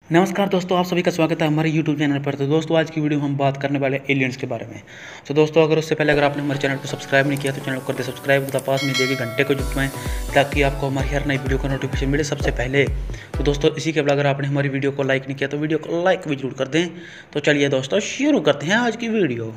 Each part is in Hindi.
नमस्कार दोस्तों, आप सभी का स्वागत है हमारे YouTube चैनल पर। तो दोस्तों आज की वीडियो में हम बात करने वाले एलियंस के बारे में। तो दोस्तों अगर उससे पहले अगर आपने हमारे चैनल को सब्सक्राइब नहीं किया तो चैनल को कर दे सब्सक्राइब तथा पास में दिए गए घंटे को जुटवाएं ताकि आपको हमारी हर नई वीडियो का नोटिफिकेशन मिले सबसे पहले। तो दोस्तों इसी के बाद अगर आपने हमारी वीडियो को लाइक नहीं किया तो वीडियो को लाइक भी जरूर कर दें। तो चलिए दोस्तों शुरू करते हैं आज की वीडियो।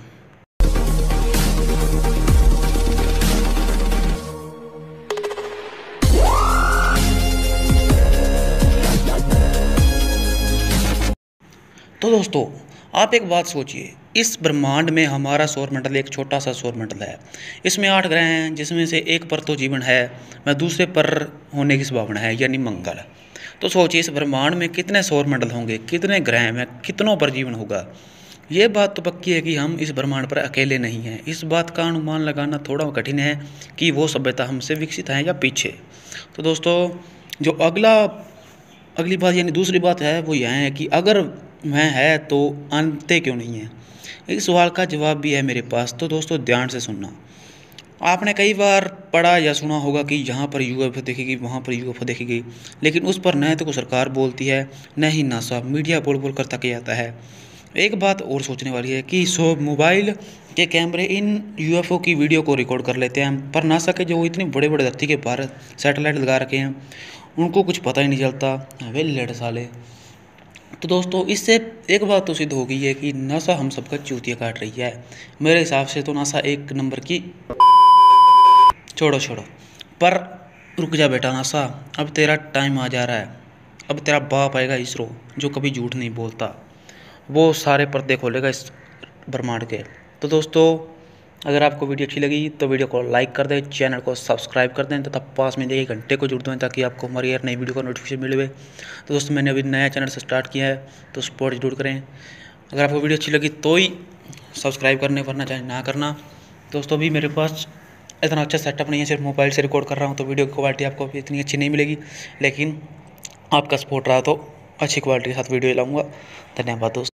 तो दोस्तों आप एक बात सोचिए, इस ब्रह्मांड में हमारा सौरमंडल एक छोटा सा सौरमंडल है। इसमें 8 ग्रह हैं जिसमें से एक पर तो जीवन है, मैं दूसरे पर होने की संभावना है यानी मंगल। तो सोचिए इस ब्रह्मांड में कितने सौरमंडल होंगे, कितने ग्रह में कितनों पर जीवन होगा। ये बात तो पक्की है कि हम इस ब्रह्मांड पर अकेले नहीं हैं। इस बात का अनुमान लगाना थोड़ा कठिन है कि वो सभ्यता हमसे विकसित है या पीछे। तो दोस्तों जो अगली बात यानी दूसरी बात है वो यह है कि अगर मैं है तो अंत क्यों नहीं है। इस सवाल का जवाब भी है मेरे पास। तो दोस्तों ध्यान से सुनना। आपने कई बार पढ़ा या सुना होगा कि यहाँ पर यूएफओ देखेगी, वहाँ पर यूएफओ देखेगी, लेकिन उस पर न तो कोई सरकार बोलती है न ही नासा, मीडिया बोल बोल कर थक जाता है। एक बात और सोचने वाली है कि मोबाइल के कैमरे इन यूएफओ की वीडियो को रिकॉर्ड कर लेते हैं, पर नासा के जो इतने बड़े बड़े धरती के पार सैटेलाइट लगा रखे हैं उनको कुछ पता ही नहीं चलता, वे लेट साले। तो दोस्तों इससे एक बात तो सिद्ध हो गई है कि नासा हम सबका चूतिया काट रही है। मेरे हिसाब से तो नासा एक नंबर की छोड़ो पर रुक जा बेटा नासा, अब तेरा टाइम आ जा रहा है। अब तेरा बाप आएगा इसरो, जो कभी झूठ नहीं बोलता, वो सारे पर्दे खोलेगा इस ब्रह्मांड के। तो दोस्तों अगर आपको वीडियो अच्छी लगी तो वीडियो को लाइक कर दें, चैनल को सब्सक्राइब कर दें तथा पास में दिए घंटे को जुड़ दें ताकि आपको हमारी हर नई वीडियो का नोटिफिकेशन मिले। तो दोस्तों मैंने अभी नया चैनल से स्टार्ट किया है तो सपोर्ट जरूर करें। अगर आपको वीडियो अच्छी लगी तो ही सब्सक्राइब करने, वरना चाहे ना करना। दोस्तों अभी मेरे पास इतना अच्छा सेटअप नहीं है, सिर्फ मोबाइल से रिकॉर्ड कर रहा हूँ तो वीडियो की क्वालिटी आपको अभी इतनी अच्छी नहीं मिलेगी, लेकिन आपका सपोर्ट रहा तो अच्छी क्वालिटी के साथ वीडियो लाऊँगा। धन्यवाद दोस्तों।